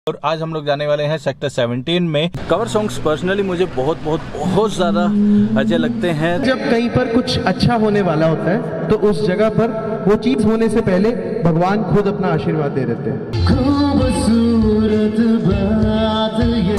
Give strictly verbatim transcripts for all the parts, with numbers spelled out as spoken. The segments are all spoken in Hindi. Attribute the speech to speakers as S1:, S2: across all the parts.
S1: और आज हम लोग जाने वाले हैं सेक्टर सत्रह में। कवर सॉन्ग्स पर्सनली मुझे बहुत बहुत बहुत ज़्यादा अच्छे लगते हैं।
S2: जब कहीं पर कुछ अच्छा होने वाला होता है तो उस जगह पर वो चीज़ होने से पहले भगवान खुद अपना आशीर्वाद दे देते हैं। खूबसूरत बात ये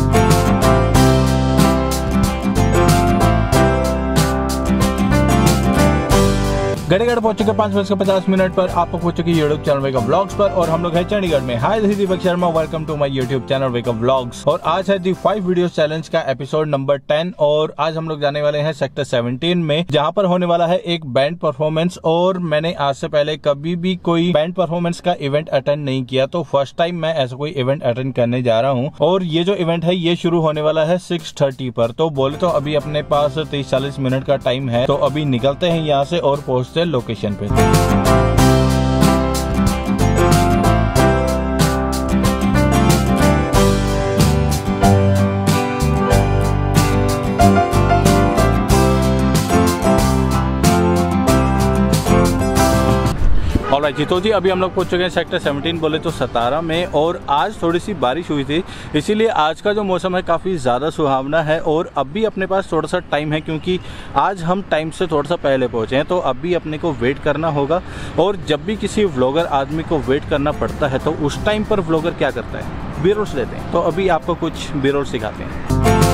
S1: गढ़ पहुंच चुके पाँच बज के पचास मिनट पर। आप पहुंच चुके यूट्यूब चैनल वेकअप व्लॉग्स पर और हम लोग हैं चंडीगढ़ में। Hi this is Deepak Sharma, welcome to my YouTube channel wake up vlogs. और आज है दी फाइव वीडियो चैलेंज का एपिसोड नंबर टेन और आज हम लोग जाने वाले हैं सेक्टर सत्रह में, जहां पर होने वाला है एक बैंड परफॉर्मेंस। और मैंने आज से पहले कभी भी कोई बैंड परफॉर्मेंस का इवेंट अटेंड नहीं किया, तो फर्स्ट टाइम मैं ऐसा कोई इवेंट अटेंड करने जा रहा हूँ। और ये जो इवेंट है ये शुरू होने वाला है सिक्स थर्टी पर। तो बोले तो अभी अपने पास तीस चालीस मिनट का टाइम है, तो अभी निकलते हैं यहाँ से और पहुंचते हैं लोकेशन पे। ऑलराइट जी, तो जी अभी हम लोग पहुंच चुके हैं सेक्टर सत्रह, बोले तो सतारा में। और आज थोड़ी सी बारिश हुई थी, इसीलिए आज का जो मौसम है काफ़ी ज़्यादा सुहावना है। और अभी अपने पास थोड़ा सा टाइम है, क्योंकि आज हम टाइम से थोड़ा सा पहले पहुंचे हैं, तो अभी अपने को वेट करना होगा। और जब भी किसी व्लॉगर आदमी को वेट करना पड़ता है तो उस टाइम पर व्लॉगर क्या करता है, बी रोल्स लेते हैं। तो अभी आपको कुछ बी रोल्स सिखाते हैं।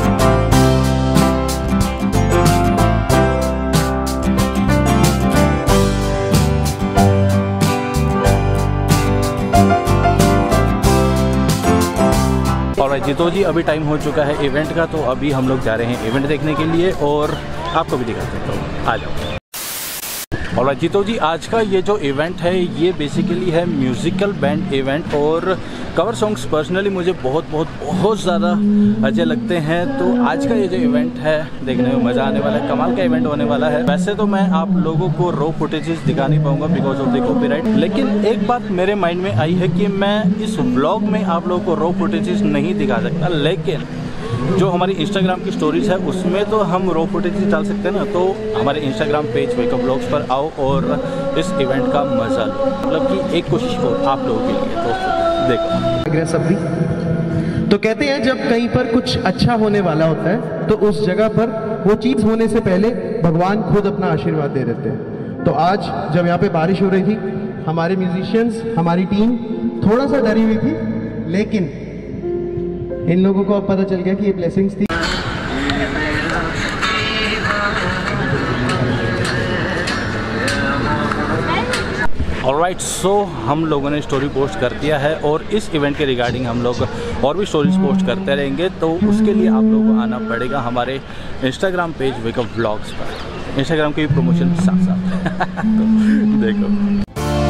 S1: ऑलराइट जी, तो जी अभी टाइम हो चुका है इवेंट का, तो अभी हम लोग जा रहे हैं इवेंट देखने के लिए और आपको भी दिखाते हैं, तो आ जाओ। ऑलराइट जी, तो जी आज का ये जो इवेंट है ये बेसिकली है म्यूजिकल बैंड इवेंट। और कवर सॉन्ग्स पर्सनली मुझे बहुत बहुत बहुत ज़्यादा अच्छे लगते हैं, तो आज का ये जो इवेंट है देखने में मज़ा आने वाला है, कमाल का इवेंट होने वाला है। वैसे तो मैं आप लोगों को रॉ फुटेजेस दिखा नहीं पाऊंगा बिकॉज ऑफ द कॉपीराइट, लेकिन एक बात मेरे माइंड में आई है कि मैं इस व्लॉग में आप लोगों को रॉ फुटेजेस नहीं दिखा सकता, लेकिन जो हमारी इंस्टाग्राम की स्टोरीज है उसमें तो हम रॉ फुटेज डाल सकते हैं ना। तो हमारे इंस्टाग्राम पेज वेकअप व्लॉग्स पर आओ और इस इवेंट का मजा लो, मतलब कि एक कोशिश हो आप लोगों के लिए। तो देखो
S2: सब भी तो कहते हैं जब कहीं पर कुछ अच्छा होने वाला होता है तो उस जगह पर वो चीज़ होने से पहले भगवान खुद अपना आशीर्वाद दे देते हैं। तो आज जब यहाँ पे बारिश हो रही थी, हमारे म्यूजिशियंस, हमारी टीम थोड़ा सा डरी हुई थी, लेकिन इन लोगों को अब पता चल गया कि ये ब्लेसिंग्स थी।
S1: ऑलराइट, सो हम लोगों ने स्टोरी पोस्ट कर दिया है और इस इवेंट के रिगार्डिंग हम लोग और भी स्टोरीज पोस्ट करते रहेंगे। तो उसके लिए आप लोगों को आना पड़ेगा हमारे इंस्टाग्राम पेज वेकअप व्लॉग्स पर, इंस्टाग्राम की प्रमोशन साथ साथ तो देखो।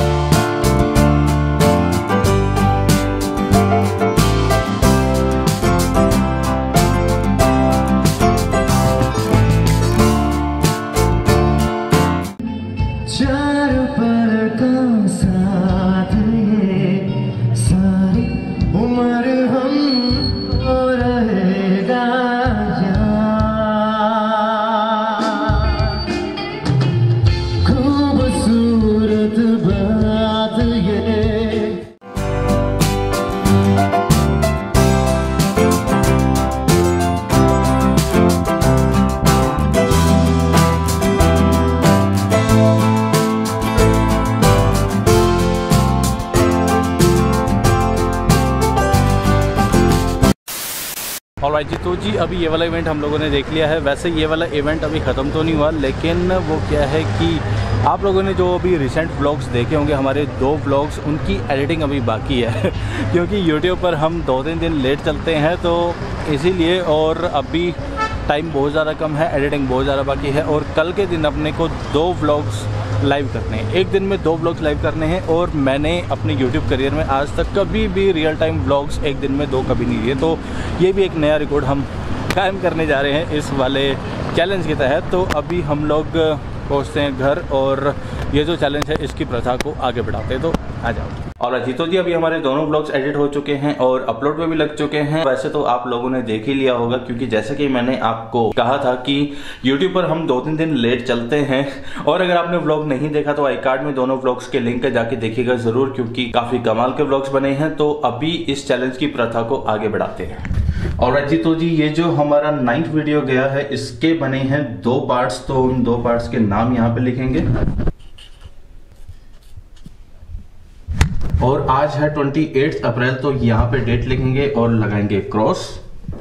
S1: ऑलराइट जी, तो जी अभी ये वाला इवेंट हम लोगों ने देख लिया है। वैसे ये वाला इवेंट अभी ख़त्म तो नहीं हुआ, लेकिन वो क्या है कि आप लोगों ने जो अभी रिसेंट व्लॉग्स देखे होंगे, हमारे दो व्लॉग्स, उनकी एडिटिंग अभी बाकी है क्योंकि यूट्यूब पर हम दो तीन दिन लेट चलते हैं, तो इसीलिए। और अभी टाइम बहुत ज़्यादा कम है, एडिटिंग बहुत ज़्यादा बाकी है। और कल के दिन अपने को दो व्लॉग्स लाइव करने हैं, एक दिन में दो व्लॉग्स लाइव करने हैं। और मैंने अपने यूट्यूब करियर में आज तक कभी भी रियल टाइम व्लॉग्स एक दिन में दो कभी नहीं दिए, तो ये भी एक नया रिकॉर्ड हम कायम करने जा रहे हैं इस वाले चैलेंज के तहत। तो अभी हम लोग पहुँचते हैं घर और ये जो चैलेंज है इसकी प्रथा को आगे बढ़ाते हैं, तो आ जाओ। और जी तो जी अभी हमारे दोनों ब्लॉग्स एडिट हो चुके हैं और अपलोड पे भी लग चुके हैं। वैसे तो आप लोगों ने देख ही लिया होगा, क्योंकि जैसे कि मैंने आपको कहा था कि यूट्यूब पर हम दो तीन दिन लेट चलते हैं। और अगर आपने व्लॉग नहीं देखा तो आई कार्ड में दोनों व्लॉग्स के लिंक जाके देखिएगा जरूर, क्योंकि काफी कमाल के व्लॉग्स बने हैं। तो अभी इस चैलेंज की प्रथा को आगे बढ़ाते हैं। और जी तो जी ये जो हमारा नाइन्थ वीडियो गया है, इसके बने हैं दो पार्ट्स। तो उन दो पार्ट्स के नाम यहाँ पे लिखेंगे। और आज है अट्ठाईस अप्रैल, तो यहां पे डेट लिखेंगे और लगाएंगे क्रॉस।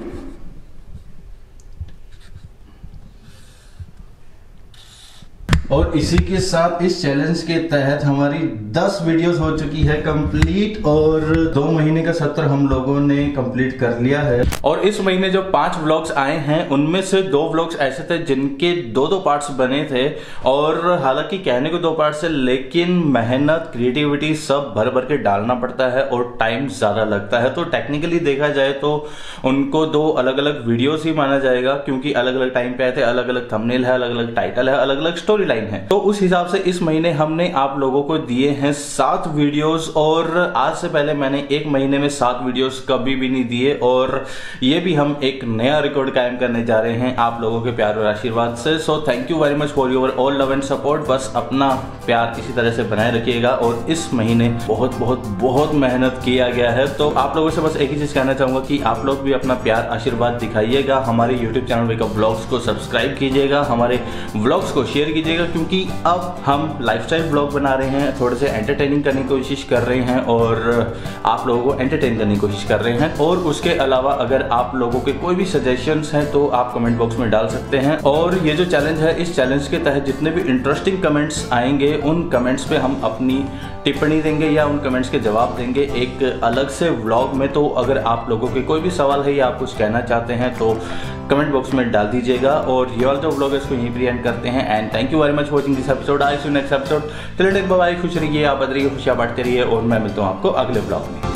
S1: और इसी के साथ इस चैलेंज के तहत हमारी दस वीडियोस हो चुकी है कंप्लीट, और दो महीने का सत्र हम लोगों ने कंप्लीट कर लिया है। और इस महीने जो पांच व्लॉग्स आए हैं, उनमें से दो व्लॉग्स ऐसे थे जिनके दो दो पार्ट्स बने थे। और हालांकि कहने को दो पार्ट्स है, लेकिन मेहनत, क्रिएटिविटी सब भर भर के डालना पड़ता है और टाइम ज्यादा लगता है। तो टेक्निकली देखा जाए तो उनको दो अलग अलग वीडियोस ही माना जाएगा, क्योंकि अलग अलग टाइम पे आए थे, अलग अलग थंबनेल है, अलग अलग टाइटल है, अलग अलग स्टोरी लाइन है। तो उस हिसाब से इस महीने हमने आप लोगों को दिए हैं सात वीडियोस। और आज से पहले मैंने एक महीने में सात वीडियोस कभी भी नहीं दिए, और ये भी हम एक नया रिकॉर्ड कायम करने जा रहे हैं आप लोगों के प्यार और आशीर्वाद से। So thank you very much for your all love and support. बस अपना प्यार इसी तरह से बनाए रखिएगा। और इस महीने बहुत बहुत बहुत मेहनत किया गया है। तो आप लोगों से बस एक ही चीज कहना चाहूंगा कि आप लोग भी अपना प्यार आशीर्वाद दिखाइएगा। हमारे यूट्यूब चैनल वेकअप व्लॉग्स को सब्सक्राइब कीजिएगा, हमारे व्लॉग्स को शेयर कीजिएगा, क्योंकि अब हम लाइफस्टाइल व्लॉग बना रहे हैं, थोड़े से एंटरटेनिंग करने की कोशिश कर रहे हैं और आप लोगों को एंटरटेन करने की कोशिश कर रहे हैं। और उसके अलावा अगर आप लोगों के कोई भी सजेशंस हैं तो आप कमेंट बॉक्स में डाल सकते हैं। और ये जो चैलेंज है, इस चैलेंज के तहत जितने भी इंटरेस्टिंग कमेंट्स आएंगे, उन कमेंट्स पे हम अपनी टिप्पणी देंगे या उन कमेंट्स के जवाब देंगे एक अलग से व्लॉग में। तो अगर आप लोगों के कोई भी सवाल है या आप कुछ कहना चाहते हैं तो कमेंट बॉक्स में डाल दीजिएगा। और ये वाला जो व्लॉग है इसको यहीं पर एंड करते हैं। And thank you very much for watching this episode. I see you next episode. Till then bye bye. खुश रहिए, आप रहिए, खुशियां बांटते रहिए, और मैं मिलता हूं आपको अगले व्लॉग में।